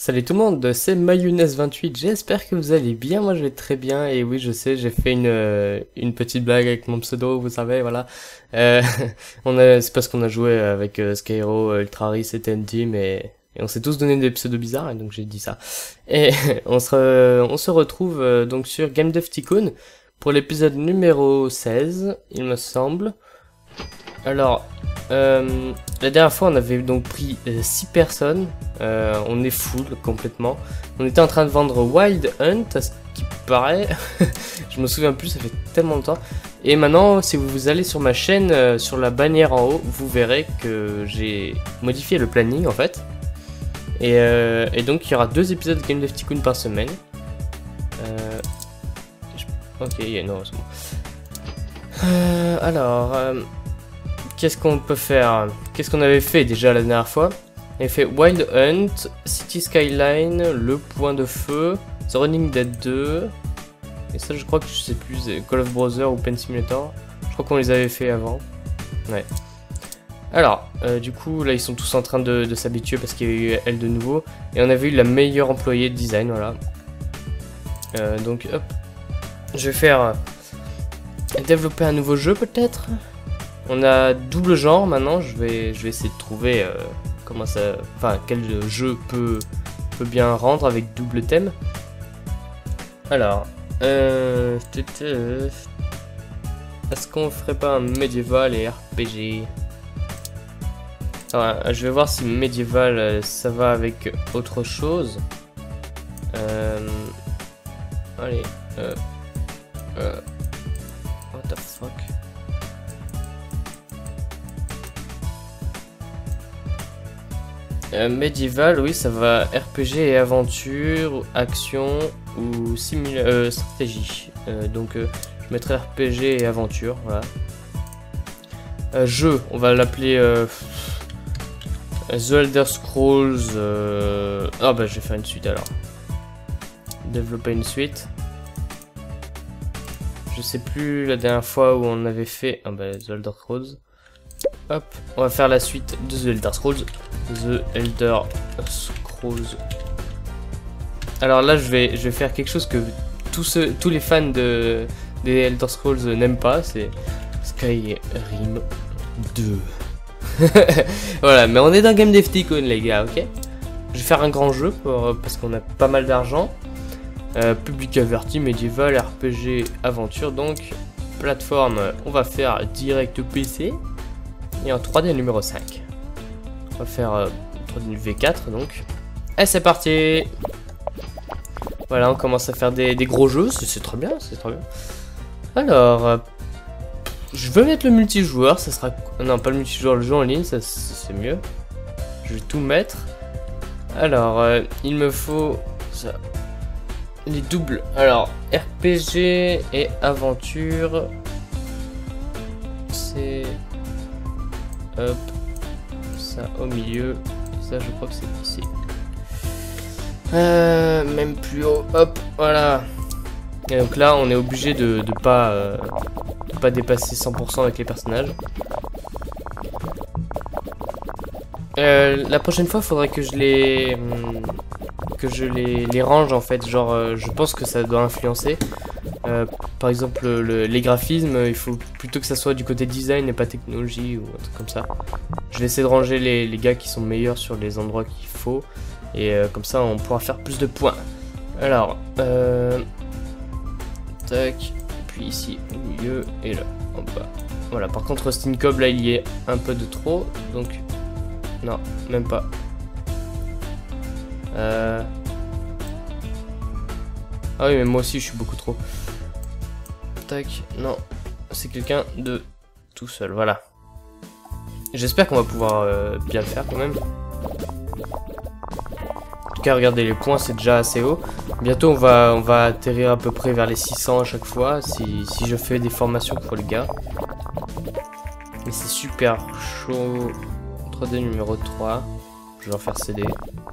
Salut tout le monde, c'est Mayonnaise28, j'espère que vous allez bien, moi je vais très bien, et oui je sais, j'ai fait une petite blague avec mon pseudo, vous savez, voilà. Euh, c'est parce qu'on a joué avec Skyro, Ultraris et TNT, et on s'est tous donné des pseudos bizarres, et donc j'ai dit ça. Et on se retrouve donc sur Game Dev Tycoon pour l'épisode numéro 16, il me semble. Alors, la dernière fois on avait donc pris 6 personnes, on est full complètement. On était en train de vendre Wild Hunt, à ce qui paraît, je me souviens plus, ça fait tellement longtemps. Et maintenant, si vous allez sur ma chaîne, sur la bannière en haut, vous verrez que j'ai modifié le planning en fait. Et donc il y aura 2 épisodes de Game Dev Tycoon par semaine. Ok, non, c'est bon. Qu'est-ce qu'on peut faire? Qu'est-ce qu'on avait fait déjà la dernière fois? On avait fait Wild Hunt, City Skyline, Le Point de Feu, The Running Dead 2. Et ça je crois que je sais plus, Call of Brother ou Pen Simulator. Je crois qu'on les avait fait avant. Ouais. Alors, du coup là ils sont tous en train de s'habituer parce qu'il y a eu elle de nouveau. Et on avait eu la meilleure employée de design, voilà. Donc hop. Je vais faire développer un nouveau jeu peut-être. On a double genre maintenant, je vais essayer de trouver comment ça, enfin quel jeu peut bien rendre avec double thème. Alors, est-ce qu'on ferait pas un médiéval et RPG? Alors, je vais voir si médiéval ça va avec autre chose. Allez, what the fuck? Médiéval, oui, ça va RPG et aventure, action ou stratégie. Donc, je mettrai RPG et aventure, voilà. Jeu, on va l'appeler The Elder Scrolls. Ah bah, je vais faire une suite alors. Développer une suite. Je sais plus la dernière fois où on avait fait. Ah bah, The Elder Scrolls. Hop, on va faire la suite de The Elder Scrolls. The Elder Scrolls. Alors là, je vais faire quelque chose que tous les fans des Elder Scrolls n'aiment pas, c'est Skyrim 2. Voilà, mais on est dans Game Dev Tycoon, les gars, ok? Je vais faire un grand jeu parce qu'on a pas mal d'argent. Public averti, médiéval, RPG, aventure, donc plateforme, on va faire direct PC. Et en 3D numéro 5. On va faire 3D V4 donc. Et c'est parti. Voilà, on commence à faire des gros jeux, c'est très bien, c'est très bien. Alors, je veux mettre le multijoueur, ça sera... Non, pas le multijoueur, le jeu en ligne, ça c'est mieux. Je vais tout mettre. Alors, il me faut ça. Les doubles. Alors, RPG et aventure. C'est... Hop, ça au milieu, et ça je crois que c'est ici. Même plus haut, hop, voilà. Et donc là on est obligé de pas dépasser 100% avec les personnages. La prochaine fois il faudrait que je les range en fait, genre je pense que ça doit influencer. Par exemple les graphismes, il faut plutôt que ça soit du côté design et pas technologie ou un truc comme ça. Je vais essayer de ranger les gars qui sont meilleurs sur les endroits qu'il faut. Et comme ça on pourra faire plus de points. Alors, tac, puis ici au milieu et là en bas. Voilà, par contre Stinkob là il y est un peu de trop. Donc, non, même pas. Ah oui mais moi aussi je suis beaucoup trop. Tac, non, c'est quelqu'un de tout seul, voilà. J'espère qu'on va pouvoir bien le faire quand même. En tout cas, regardez, les points c'est déjà assez haut. Bientôt on va atterrir à peu près vers les 600 à chaque fois si je fais des formations pour les gars. Mais c'est super chaud. 3D numéro 3. Je vais en faire CD.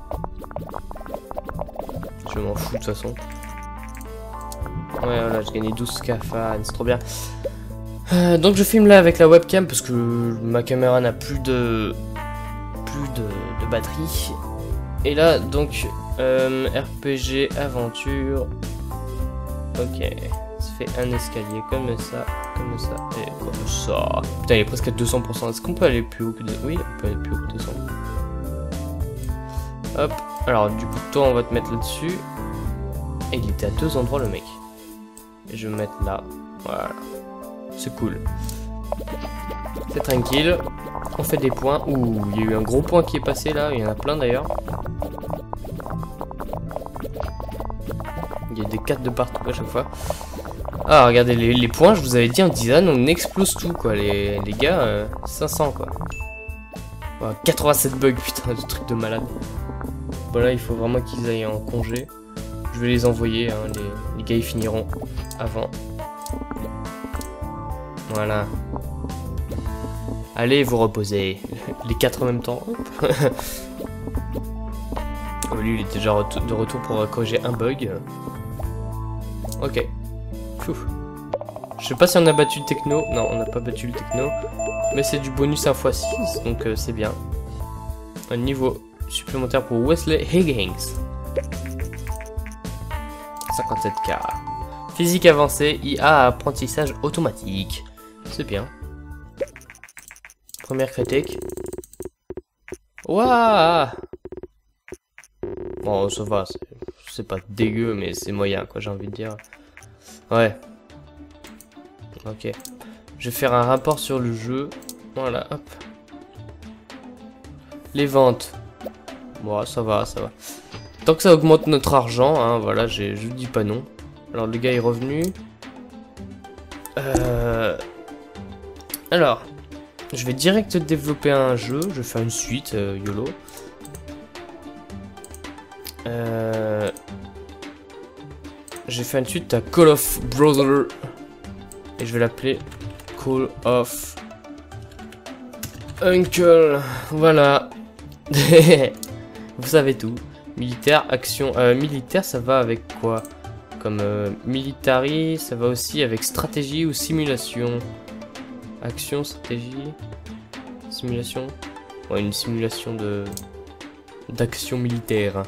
Je m'en fous de toute façon. Ouais, voilà, j'ai gagné 12 scaphandres, c'est trop bien. Donc je filme là avec la webcam parce que ma caméra n'a plus de batterie. Et là, donc, RPG, aventure. Ok. Ça fait un escalier comme ça et comme ça. Putain, il est presque à 200%. Est-ce qu'on peut aller plus haut que 200? Oui, on peut aller plus haut que 200. Hop. Alors, du coup, toi, on va te mettre là-dessus. Et il était à 2 endroits, le mec. Et je vais me mettre là. Voilà. C'est cool. C'est tranquille. On fait des points. Ouh, il y a eu un gros point qui est passé là. Il y en a plein d'ailleurs. Il y a des 4 de partout à chaque fois. Ah, regardez les points, je vous avais dit en design, on explose tout quoi. Les gars, 500 quoi. Oh, 87 bugs, putain, ce truc de malade. Bon, là, il faut vraiment qu'ils aillent en congé. Je vais les envoyer, hein, les gars, ils finiront avant. Voilà. Allez vous reposer. Les 4 en même temps. Oh, lui, il est déjà de retour pour corriger un bug. Ok. Ouf. Je sais pas si on a battu le techno. Non, on n'a pas battu le techno. Mais c'est du bonus 1x6, donc c'est bien. Un niveau supplémentaire pour Wesley Higgins. 57K. Physique avancée, IA apprentissage automatique. C'est bien. Première critique. Waouh! Bon, ça va. C'est pas dégueu, mais c'est moyen, quoi, j'ai envie de dire. Ouais. Ok. Je vais faire un rapport sur le jeu. Voilà, hop. Les ventes. Bon, ça va, ça va. Tant que ça augmente notre argent, hein, voilà, je dis pas non. Alors, le gars est revenu. Alors, je vais direct développer un jeu. Je vais faire une suite, YOLO. J'ai fait une suite à Call of Brother. Et je vais l'appeler Call of Uncle. Voilà. Vous savez tout. Militaire, action. Militaire, ça va avec quoi? Comme military, ça va aussi avec stratégie ou simulation. Action, stratégie, simulation. Ouais, une simulation d'action militaire.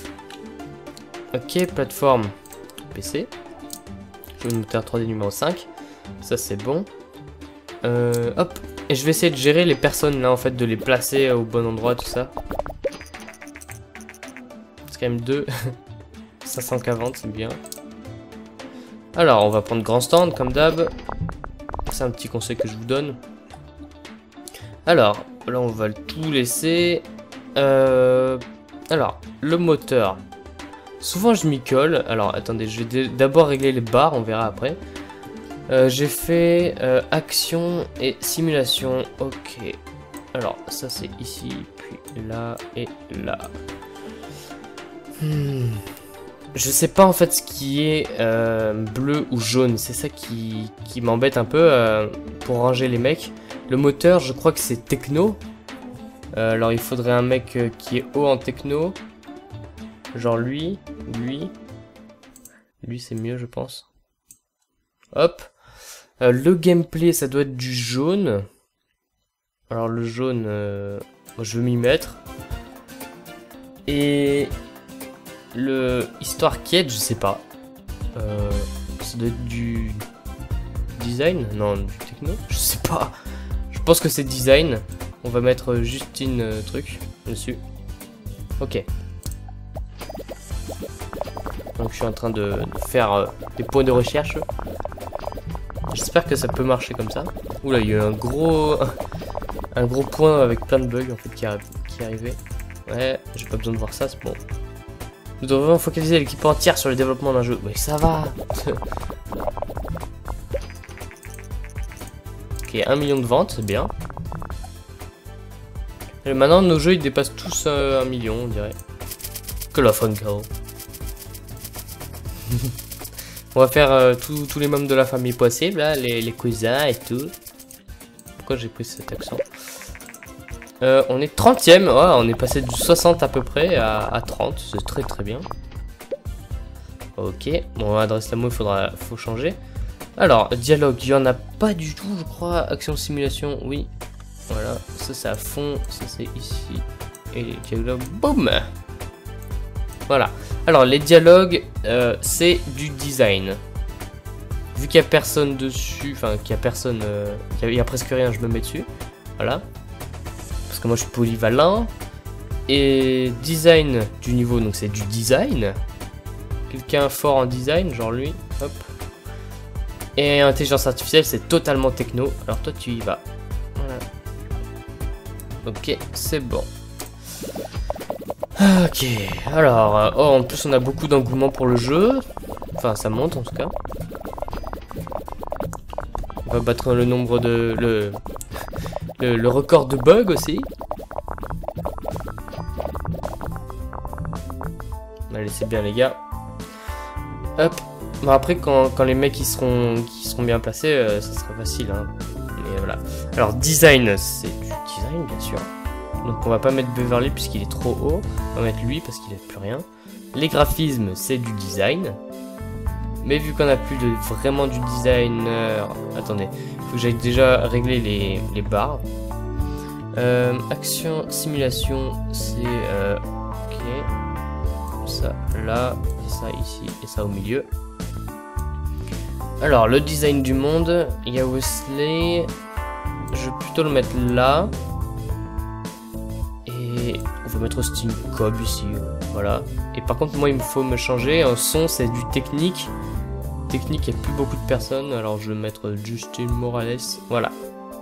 Ok, plateforme PC. Jeu de moteur 3D numéro 5. Ça c'est bon. Hop. Et je vais essayer de gérer les personnes là en fait, de les placer au bon endroit, tout ça. C'est quand même 2. 540, c'est bien. Alors, on va prendre grand stand comme d'hab. C'est un petit conseil que je vous donne. Alors, là on va tout laisser. Alors, le moteur. Souvent je m'y colle. Alors, attendez, je vais d'abord régler les barres, on verra après. J'ai fait action et simulation. Ok. Alors, ça c'est ici, puis là et là. Je sais pas en fait ce qui est bleu ou jaune. C'est ça qui m'embête un peu pour ranger les mecs. Le moteur, je crois que c'est techno. Alors, il faudrait un mec qui est haut en techno. Genre lui. Lui, c'est mieux, je pense. Hop. Le gameplay, ça doit être du jaune. Alors, le jaune, moi, je veux m'y mettre. Et le histoire quête, je sais pas. Ça doit être du design? Non, du techno? Je sais pas. Je pense que c'est design. On va mettre Justine truc dessus. Ok. Donc je suis en train de faire des points de recherche. J'espère que ça peut marcher comme ça. Oula, il y a eu un gros point avec plein de bugs en fait qui est arrivé. Ouais, j'ai pas besoin de voir ça, c'est bon. Nous devons focaliser l'équipe entière sur le développement d'un jeu. Oui, ça va. Ok, 1 million de ventes, c'est bien. Et maintenant, nos jeux ils dépassent tous 1 million, on dirait. Call of Uncle. On va faire tous les membres de la famille possible, là, les cousins et tout. Pourquoi j'ai pris cet accent? On est 30ème, ouais, on est passé du 60 à peu près à 30, c'est très très bien. Ok, bon, adresse la mot, faut changer. Alors, dialogue, il n'y en a pas du tout, je crois. Action simulation, oui. Voilà, ça c'est à fond, ça c'est ici. Et les dialogues, boum! Voilà. Alors les dialogues, c'est du design. Vu qu'il n'y a personne dessus, enfin qu'il y a personne, il y a presque rien, je me mets dessus. Voilà. Parce que moi je suis polyvalent. Et design du niveau, donc c'est du design. Quelqu'un fort en design, genre lui. Hop. Et intelligence artificielle, c'est totalement techno. Alors toi tu y vas. Voilà. Ok, c'est bon. Ok, alors, oh, en plus on a beaucoup d'engouement pour le jeu. Enfin, ça monte en tout cas. On va battre le nombre de... le record de bugs aussi. Allez, c'est bien les gars. Hop. Bon, après, quand les mecs ils seront bien placés, ça sera facile. Hein. Mais voilà. Alors, design, c'est du design bien sûr. Donc on va pas mettre Beverly puisqu'il est trop haut. On va mettre lui parce qu'il n'a plus rien. Les graphismes, c'est du design. Mais vu qu'on a plus de vraiment du designer... Attendez, il faut que j'aille déjà régler les barres. Action, simulation, c'est... ok. Ça là, ça ici et ça au milieu. Alors, le design du monde, il y a Wesley. Je vais plutôt le mettre là. Et on va mettre Steam Cobb ici, voilà. Et par contre, moi, il me faut me changer. En son, c'est du technique. Technique, il n'y a plus beaucoup de personnes. Alors, je vais mettre Justin Morales. Voilà.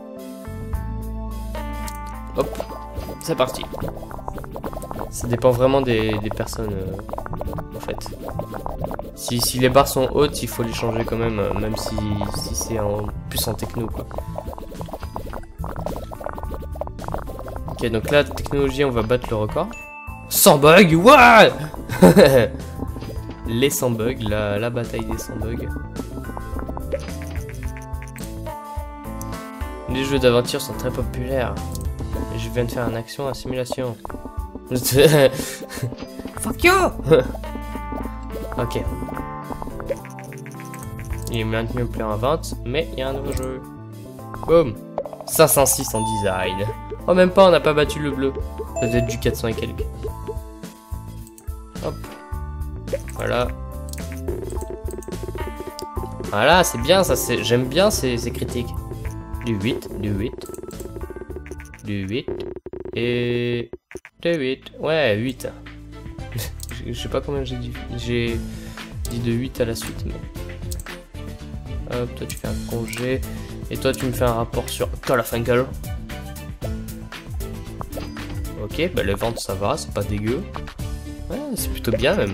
Hop, c'est parti. Ça dépend vraiment des personnes, en fait. Si les barres sont hautes, il faut les changer quand même, même si c'est plus en techno, quoi. Ok, donc là, technologie, on va battre le record. 100 bugs, what? Les 100 bugs, la bataille des 100 bugs. Les jeux d'aventure sont très populaires. Je viens de faire une action à simulation. Fuck you. Ok. Il est maintenu au plein à 20, mais il y a un nouveau jeu. Boum. 506 en design. Oh, même pas, on n'a pas battu le bleu. Ça doit être du 400 et quelques. Hop. Voilà. Voilà, c'est bien ça. J'aime bien ces critiques. Du 8, du 8. Du 8. Et... du 8. Ouais, 8. Je sais pas combien j'ai dit. J'ai dit de 8 à la suite. Mais... hop, toi tu fais un congé. Et toi tu me fais un rapport sur Call of Angle. Ok, bah les ventes ça va, c'est pas dégueu. Ouais, c'est plutôt bien même.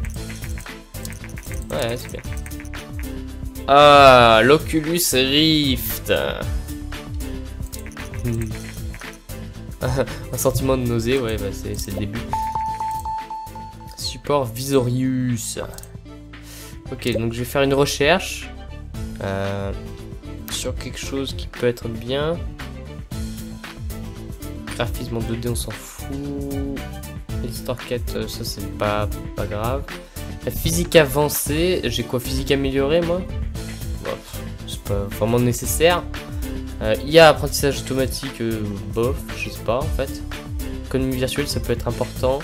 Ouais, c'est bien. Ah, l'Oculus Rift. Un sentiment de nausée, ouais, bah c'est le début. Support Visorius. Ok, donc je vais faire une recherche sur quelque chose qui peut être bien. Graphisme en 2D, on s'en fout. Les Starket, ça c'est pas grave. La physique avancée, j'ai quoi? Physique améliorée, moi? Bon, c'est pas vraiment nécessaire. IA apprentissage automatique, bof, je sais pas en fait. Économie virtuelle, ça peut être important.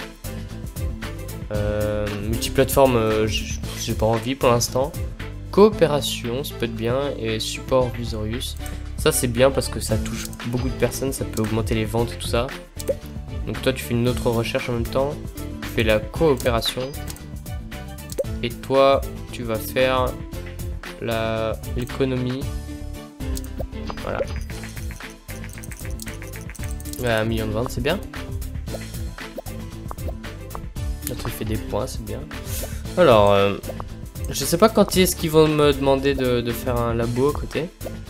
Multiplateforme, j'ai pas envie pour l'instant. Coopération, ça peut être bien. Et support Visorius, ça c'est bien parce que ça touche beaucoup de personnes, ça peut augmenter les ventes et tout ça. Donc toi tu fais une autre recherche en même temps. Tu fais la coopération. Et toi tu vas faire l'économie. Voilà. Ouais, 1 million de ventes, c'est bien. Là, tu fais des points, c'est bien. Alors, je sais pas quand est-ce qu'ils vont me demander de faire un labo à côté.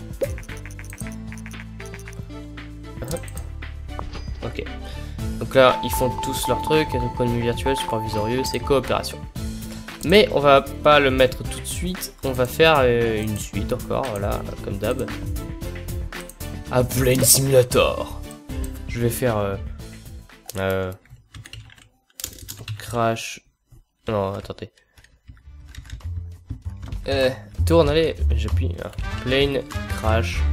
Ok. Donc là, ils font tous leurs trucs, économie virtuelle, supervisorieux, c'est coopération. Mais on va pas le mettre tout de suite, on va faire une suite encore, voilà, comme d'hab. À Plane Simulator. Je vais faire Crash. Non, attendez. Tourne, allez, j'appuie. Plane Crash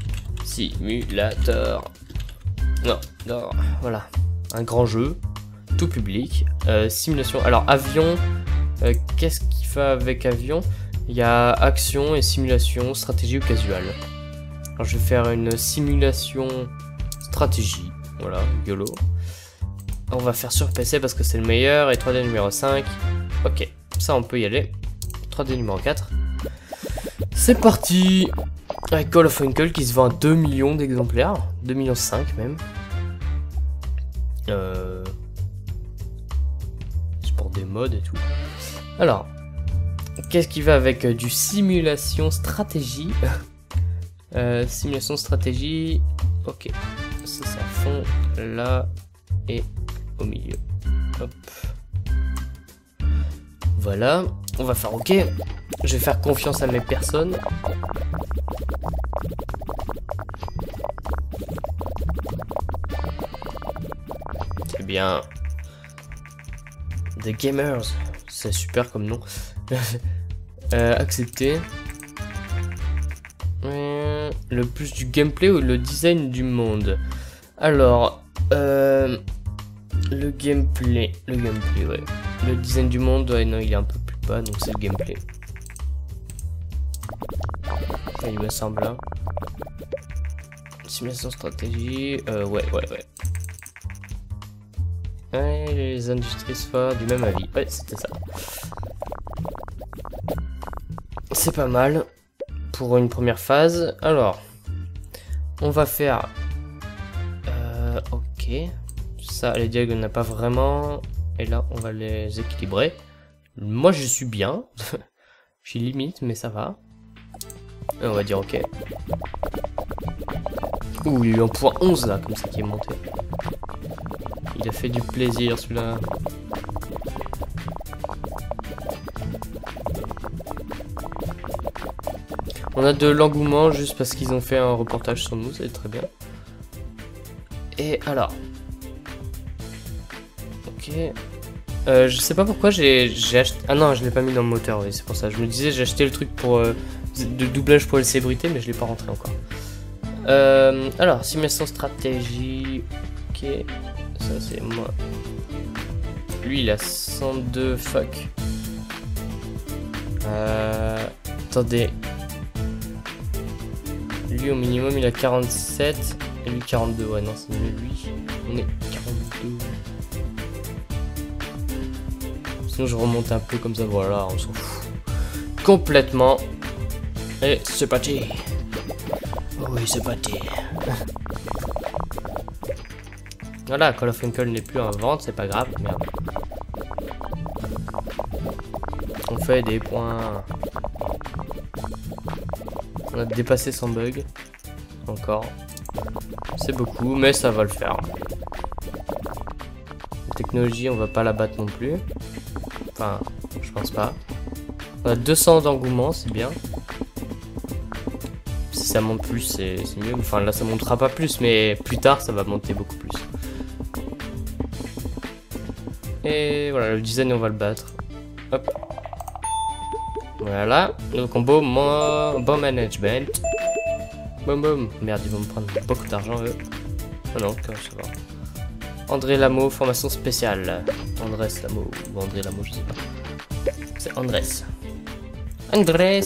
Simulator. Non, non, voilà. Un grand jeu. tout public. Simulation. Alors avion, qu'est-ce qu'il fait avec avion? Il y a action et simulation, stratégie ou casual. Alors je vais faire une simulation stratégie. Voilà, YOLO. On va faire sur PC parce que c'est le meilleur. Et 3D numéro 5. Ok, ça on peut y aller. 3D numéro 4. C'est parti. Avec Call of Winkle qui se vend à 2 millions d'exemplaires. 2,5 millions même. C'est pour des mods et tout. Alors, qu'est-ce qui va avec du simulation stratégie? Simulation stratégie. Ok. Ça fond là et au milieu. Hop. Voilà. On va faire ok. Je vais faire confiance à mes personnes. C'est bien. The Gamers. C'est super comme nom. Accepter. Le plus du gameplay ou le design du monde? Alors, le gameplay, ouais. Le design du monde, ouais, non, il est un peu plus bas, donc c'est le gameplay. Enfin, il me semble là. Simulation stratégie, ouais. Ouais, les industries soient du même avis. Ouais, c'était ça. C'est pas mal pour une première phase. Alors, on va faire... ok. Ça, les dialogues, on n'a pas vraiment. Et là, on va les équilibrer. Moi, je suis bien. Je suis limite, mais ça va. Et on va dire ok. Ouh, il y a eu un point 11 là, comme ça qui est monté. Il a fait du plaisir celui-là. On a de l'engouement juste parce qu'ils ont fait un reportage sur nous, c'est très bien. Et alors. Ok. Je sais pas pourquoi j'ai acheté... Ah non, je l'ai pas mis dans le moteur, oui, c'est pour ça. Je me disais, j'ai acheté le truc pour de doublage pour les célébrités, mais je l'ai pas rentré encore. Alors, simulation stratégie. Ok. Ça, c'est moi. Lui, il a 102. Fuck. Attendez. Lui, au minimum, il a 47. Et lui, 42. Ouais, non, c'est mieux lui. On est 42. Sinon, je remonte un peu comme ça. Voilà, on s'en fout. Complètement. Et c'est parti. Oui, c'est parti. Voilà, Call of Winkle n'est plus en vente, c'est pas grave. Merde. On fait des points. On a dépassé 100 bugs. Encore. C'est beaucoup, mais ça va le faire. La technologie, on va pas la battre non plus. Enfin, je pense pas. On a 200 d'engouement, c'est bien. Si ça monte plus, c'est mieux. Enfin, là, ça montera pas plus, mais plus tard, ça va monter beaucoup plus. Et voilà, le design, on va le battre. Hop. Voilà. Le combo, bon management. Boum boum. Merde, ils vont me prendre beaucoup d'argent, eux. Oh non, ça va. André Lamo, formation spéciale. Andrés Lamo, ou André Lamo, je sais pas. C'est Andrés. Andrés.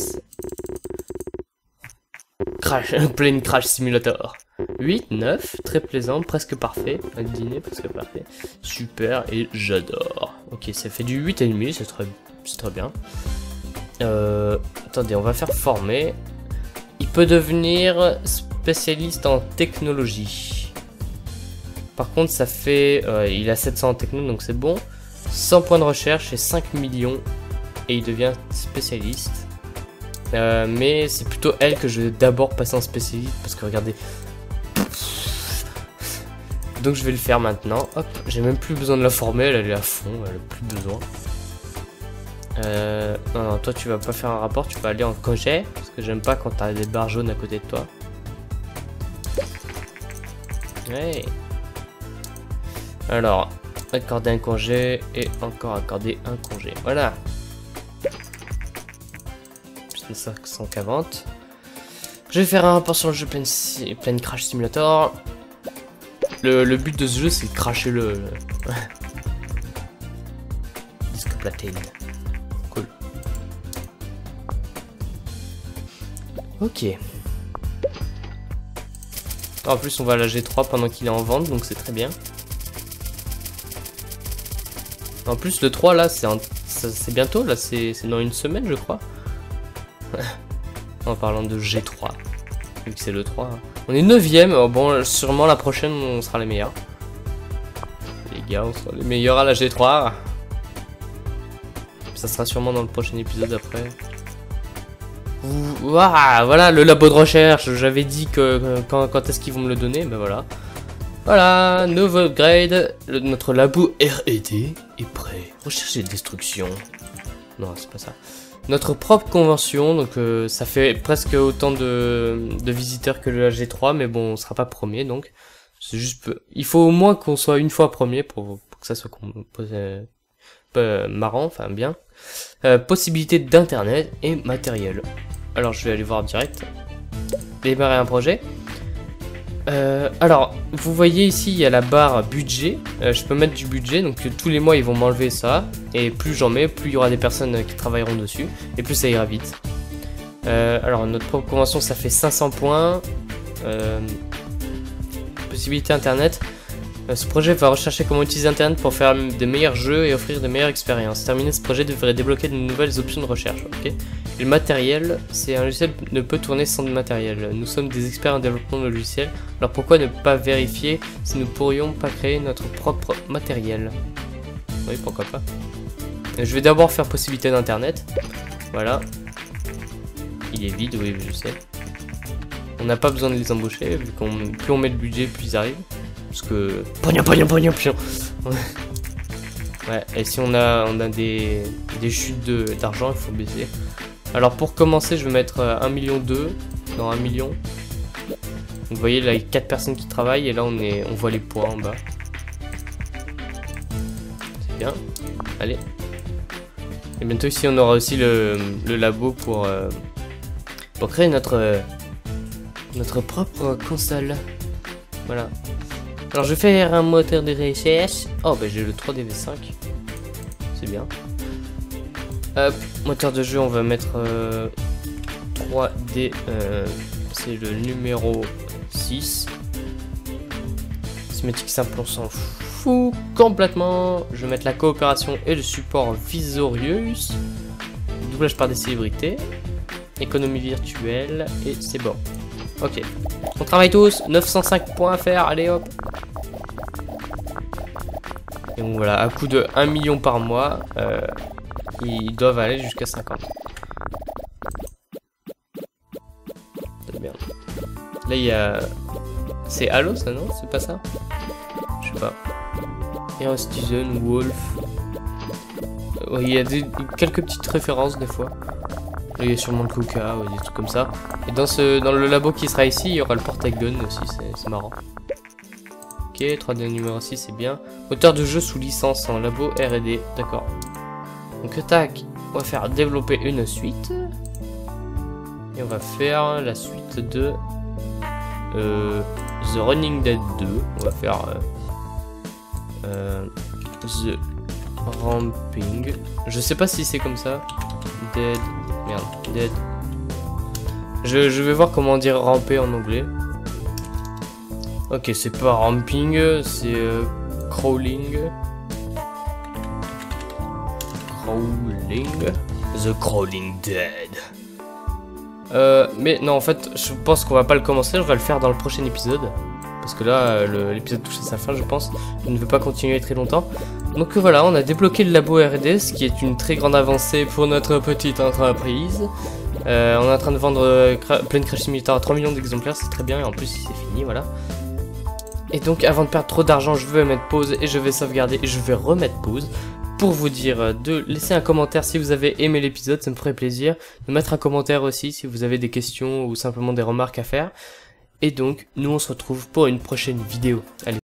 Crash, Plane Crash Simulator. 8, 9, très plaisant, presque parfait. Un dîner presque parfait. Super, et j'adore. Ok, ça fait du 8,5, c'est très bien. Attendez, on va faire former. Il peut devenir spécialiste en technologie. Par contre, ça fait... il a 700 en techno, donc c'est bon. 100 points de recherche et 5 millions. Et il devient spécialiste. Mais c'est plutôt elle que je vais d'abord passer en spécialiste. Parce que regardez... Donc je vais le faire maintenant. Hop, j'ai même plus besoin de la former, elle est à fond, elle a plus besoin. Non, toi tu vas pas faire un rapport, tu vas aller en congé. Parce que j'aime pas quand t'as des barres jaunes à côté de toi. Ouais. Alors, accorder un congé et encore accorder un congé. Voilà. C'est ça qu'à vente. Je vais faire un rapport sur le jeu Plane Crash Simulator. Le but de ce jeu, c'est de cracher le... platine. Cool. Ok. En plus, on va à la G3 pendant qu'il est en vente, donc c'est très bien. En plus, le 3, là, c'est bientôt, là, c'est dans une semaine, je crois. En parlant de G3, vu que c'est le 3. Hein. On est 9ème, oh, bon, sûrement la prochaine, on sera les meilleurs. Les gars, on sera les meilleurs à la G3. Ça sera sûrement dans le prochain épisode après. Ouah, voilà, le labo de recherche, j'avais dit que quand est-ce qu'ils vont me le donner, ben voilà. Voilà, nouveau upgrade, notre labo R&D est prêt. Recherche et destruction. Non, c'est pas ça. Notre propre convention, donc ça fait presque autant de visiteurs que le G3, mais bon, on sera pas premier, donc c'est juste il faut au moins qu'on soit une fois premier pour que ça soit marrant, enfin bien. Possibilité d'internet et matériel. Alors je vais aller voir direct. Démarrer un projet. Alors, vous voyez ici, il y a la barre budget. Je peux mettre du budget, donc tous les mois ils vont m'enlever ça. Et plus j'en mets, plus il y aura des personnes qui travailleront dessus. Et plus ça ira vite. Alors, notre propre convention, ça fait 500 points. Possibilité internet. Ce projet va rechercher comment utiliser internet pour faire des meilleurs jeux et offrir de meilleures expériences. Terminer ce projet devrait débloquer de nouvelles options de recherche. Ok. Le matériel, c'est un logiciel ne peut tourner sans de matériel. Nous sommes des experts en développement de logiciels, alors pourquoi ne pas vérifier si nous pourrions pas créer notre propre matériel? Oui, pourquoi pas. Je vais d'abord faire possibilité d'internet. Voilà. Il est vide, oui, je sais. On n'a pas besoin de les embaucher, vu qu'on plus on met le budget, plus ils arrivent. Parce que... Pognon. Ouais, et si on a des chutes d'argent, il faut baisser. Alors pour commencer, je vais mettre 1,2 million. Non, 1 million. Vous voyez, là, il y a 4 personnes qui travaillent, et là, on voit les poids en bas. C'est bien. Allez. Et bientôt ici, on aura aussi le labo pour créer notre propre console. Voilà. Alors je vais faire un moteur de recherche. Oh bah j'ai le 3DV5. C'est bien. Hop, moteur de jeu, on va mettre 3D. C'est le numéro 6. Cinématique simple, on s'en fout complètement. Je vais mettre la coopération et le support Visorius. Doublage par des célébrités. Économie virtuelle. Et c'est bon. Ok. On travaille tous. 905 points à faire. Allez hop. Et donc voilà, à coup de 1 million par mois, ils doivent aller jusqu'à 50. C'est bien. Là il y a... C'est Halo ça, non? C'est pas ça? Je sais pas. Hero Citizen, Wolf... Ouais, il y a quelques petites références des fois. Là il y a sûrement le Kuka, ou des trucs comme ça. Et dans le labo qui sera ici, il y aura le porte-gun aussi, c'est marrant. Ok, 3D numéro 6, c'est bien. Moteur de jeu sous licence en labo R&D, d'accord. Donc tac, on va faire développer une suite. Et on va faire la suite de The Running Dead 2. On va faire The Ramping. Je sais pas si c'est comme ça. Dead. Merde, Dead. Je vais voir comment dire ramper en anglais. Ok, c'est pas ramping, c'est crawling. The Crawling Dead. Mais non, en fait, je pense qu'on va pas le commencer, on va le faire dans le prochain épisode. Parce que là, l'épisode touche à sa fin, je pense. Je ne veux pas continuer très longtemps. Donc voilà, on a débloqué le labo R&D, ce qui est une très grande avancée pour notre petite entreprise. On est en train de vendre plein de Crash Simulator à 3 millions d'exemplaires, c'est très bien, et en plus, c'est fini, voilà. Et donc avant de perdre trop d'argent, je vais mettre pause et je vais sauvegarder et je vais remettre pause pour vous dire de laisser un commentaire si vous avez aimé l'épisode, ça me ferait plaisir. De mettre un commentaire aussi si vous avez des questions ou simplement des remarques à faire. Et donc nous on se retrouve pour une prochaine vidéo. Allez.